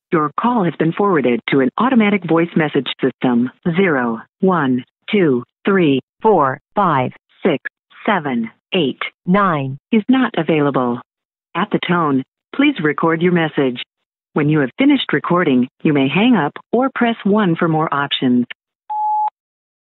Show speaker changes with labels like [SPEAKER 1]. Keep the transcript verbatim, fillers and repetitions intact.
[SPEAKER 1] Your call has been forwarded to an automatic voice message system. Zero, one, two, three, four, five, six, seven, eight, nine is not available. At the tone, please record your message. When you have finished recording, you may hang up or press one for more options.